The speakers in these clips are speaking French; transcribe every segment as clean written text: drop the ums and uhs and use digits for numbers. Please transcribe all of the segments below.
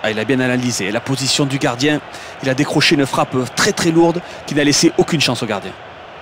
Ah, il a bien analysé la position du gardien. Il a décroché une frappe très très lourde qui n'a laissé aucune chance au gardien.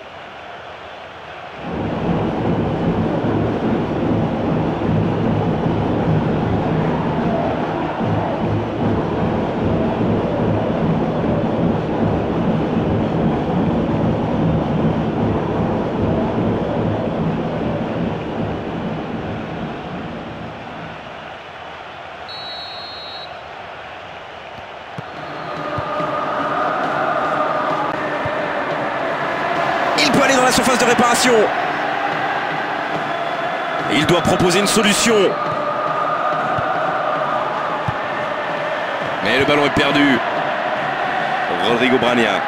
Il peut aller dans la surface de réparation. Et il doit proposer une solution. Mais le ballon est perdu. Rodrigo Brania.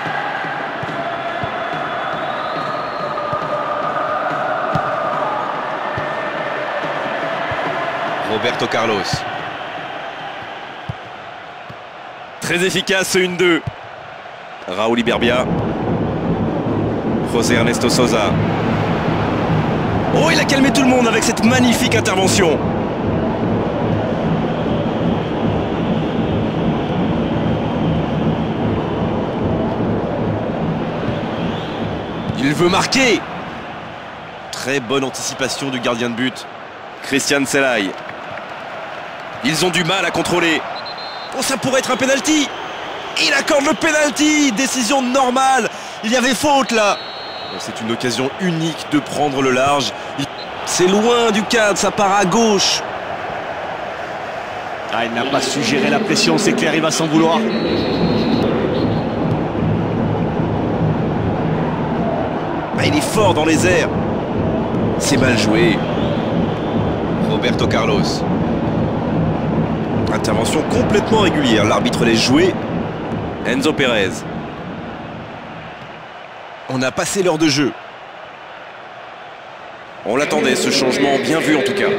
Roberto Carlos. Très efficace ce 1-2. Raúl Iberbia. José Ernesto Sosa. Oh, il a calmé tout le monde avec cette magnifique intervention. Il veut marquer. Très bonne anticipation du gardien de but, Christian Selay. Ils ont du mal à contrôler. Oh, ça pourrait être un penalty. Il accorde le penalty. Décision normale. Il y avait faute là. C'est une occasion unique de prendre le large. C'est loin du cadre, ça part à gauche. Ah, il n'a pas su gérer la pression, c'est clair, il va s'en vouloir. Ah, il est fort dans les airs. C'est mal joué. Roberto Carlos. Intervention complètement régulière. L'arbitre laisse jouer. Enzo Pérez. On a passé l'heure de jeu. On l'attendait, ce changement, bien vu en tout cas.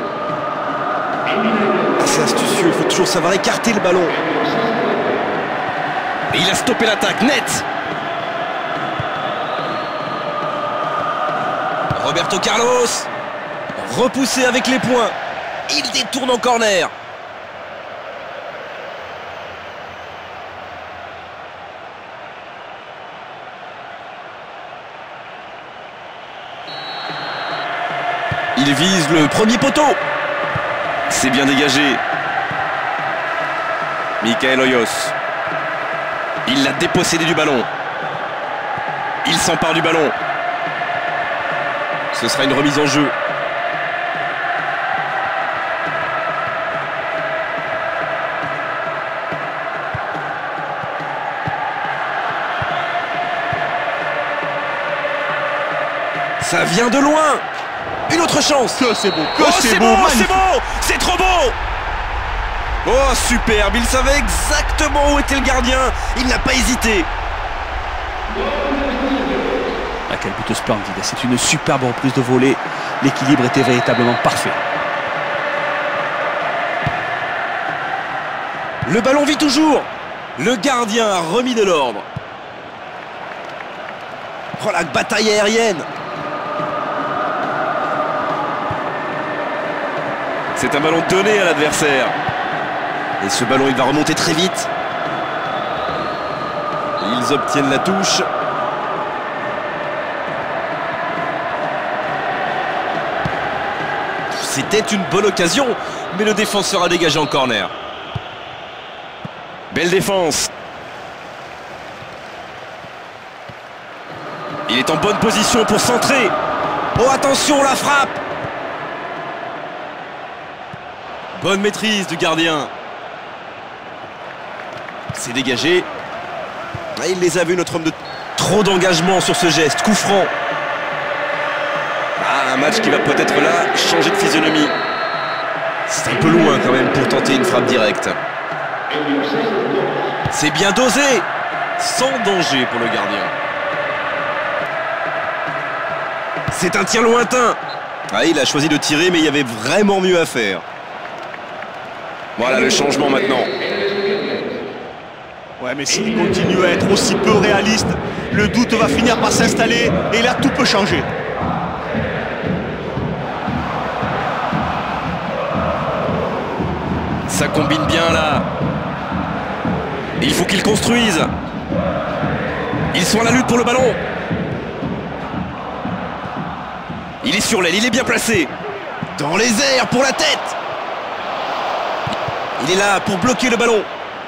Ah, c'est astucieux, il faut toujours savoir écarter le ballon. Et il a stoppé l'attaque, net. Roberto Carlos. Repoussé avec les poings. Il détourne en corner. Il vise le premier poteau. C'est bien dégagé. Michael Hoyos. Il l'a dépossédé du ballon. Il s'empare du ballon. Ce sera une remise en jeu. Ça vient de loin. Une autre chance. Que c'est beau, oh, c'est beau, c'est beau, c'est trop beau. Oh, superbe, il savait exactement où était le gardien. Il n'a pas hésité. Ah, quel but splendide, c'est une superbe reprise de volée. L'équilibre était véritablement parfait. Le ballon vit toujours. Le gardien a remis de l'ordre. Oh, la bataille aérienne. C'est un ballon donné à l'adversaire. Et ce ballon, il va remonter très vite. Ils obtiennent la touche. C'était une bonne occasion, mais le défenseur a dégagé en corner. Belle défense. Il est en bonne position pour centrer. Oh, attention, la frappe. Bonne maîtrise du gardien. C'est dégagé. Ah, il les a vus, notre homme de... Trop d'engagement sur ce geste. Coup franc. Ah, un match qui va peut-être là changer de physionomie. C'est un peu loin quand même pour tenter une frappe directe. C'est bien dosé. Sans danger pour le gardien. C'est un tir lointain. Ah, il a choisi de tirer, mais il y avait vraiment mieux à faire. Voilà le changement maintenant. Ouais, mais s'il continue à être aussi peu réaliste, le doute va finir par s'installer et là tout peut changer. ça combine bien là. Et il faut qu'ils construisent. Ils sont à la lutte pour le ballon. Il est sur l'aile, il est bien placé. Dans les airs pour la tête. Il est là pour bloquer le ballon.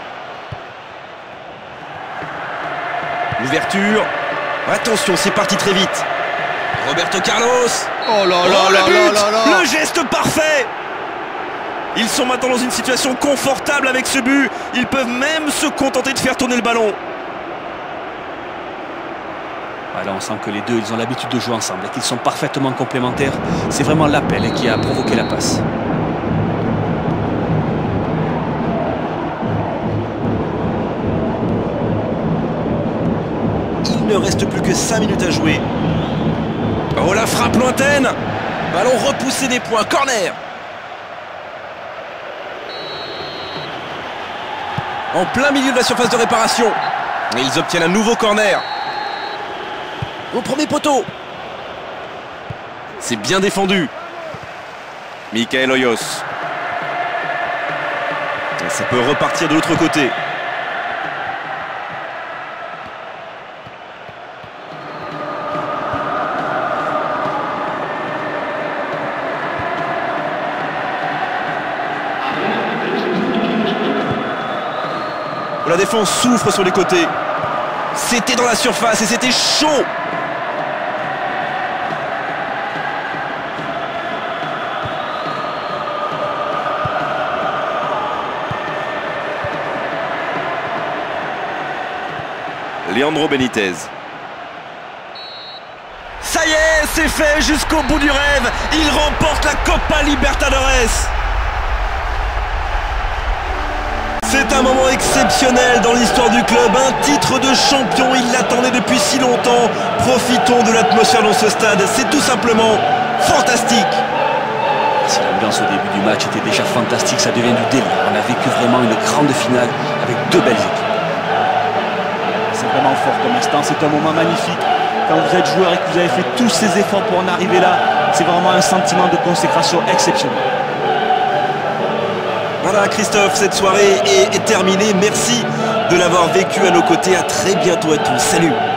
Ouverture. Attention, c'est parti très vite. Roberto Carlos. Oh là Oh, là le but, là là. le geste parfait. Ils sont maintenant dans une situation confortable avec ce but. Ils peuvent même se contenter de faire tourner le ballon. Là, on sent que les deux, ils ont l'habitude de jouer ensemble et qu'ils sont parfaitement complémentaires. C'est vraiment l'appel qui a provoqué la passe. Il ne reste plus que 5 minutes à jouer. Oh, la frappe lointaine. Ballon repoussé des points. Corner. En plein milieu de la surface de réparation. Et ils obtiennent un nouveau corner. Au premier poteau. C'est bien défendu. Michael Hoyos. Et ça peut repartir de l'autre côté. La défense souffre sur les côtés. C'était dans la surface et c'était chaud. Leandro Benitez. Ça y est, c'est fait jusqu'au bout du rêve. Il remporte la Copa Libertadores. C'est un moment exceptionnel dans l'histoire du club. Un titre de champion, il l'attendait depuis si longtemps. Profitons de l'atmosphère dans ce stade. C'est tout simplement fantastique. Si l'ambiance au début du match était déjà fantastique, ça devient du délire. On a vécu vraiment une grande finale avec deux belles équipes. C'est vraiment fort comme instant, c'est un moment magnifique. Quand vous êtes joueur et que vous avez fait tous ces efforts pour en arriver là, c'est vraiment un sentiment de consécration exceptionnel. Voilà Christophe, cette soirée est terminée. Merci de l'avoir vécu à nos côtés. À très bientôt à tous. Salut.